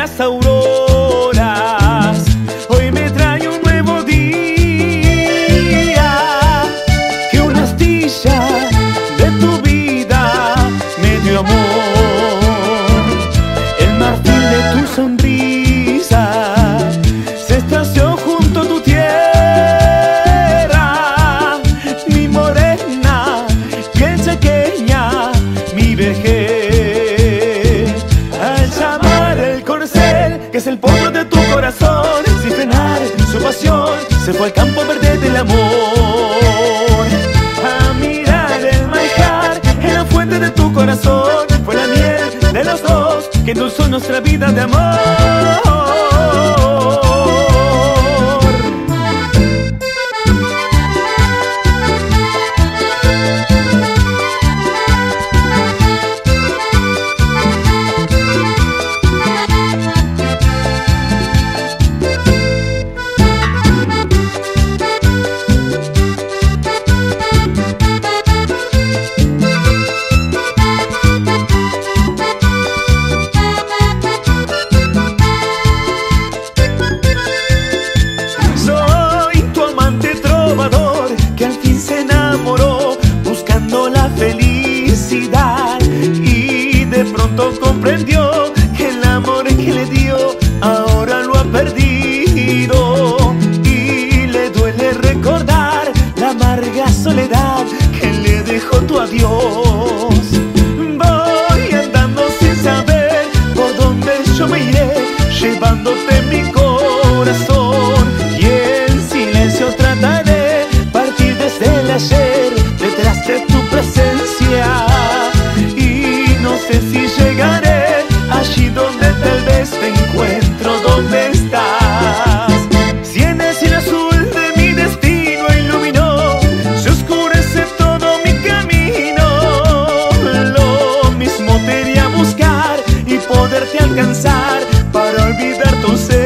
las auroras, hoy me trae un nuevo día. Que una astilla de tu vida me dio amor. El marfil de tu sonrisa se estableció junto a tu tierra. Mi morena, bien pequeña, mi vejez. Al llamar el corcel, que es el potro de tu corazón, sin frenar su pasión, se fue al campo verde del amor. A mirar el manjar en la fuente de tu corazón, fue la miel de los dos que endulzó nuestra vida de amor. Que al fin se enamoró buscando la felicidad, y de pronto comprendió que el amor que le dio ahora lo ha perdido, y le duele recordar la amarga soledad que le dejó tu adiós. Voy andando sin saber por dónde yo me iré, llevándote mi corazón, y en silencio trataré del ayer detrás de tu presencia, y no sé si llegaré allí donde tal vez te encuentro. ¿Dónde estás? Si en el cielo azul de mi destino iluminó, se oscurece todo mi camino. Lo mismo te iría a buscar y poderte alcanzar para olvidar tu ser.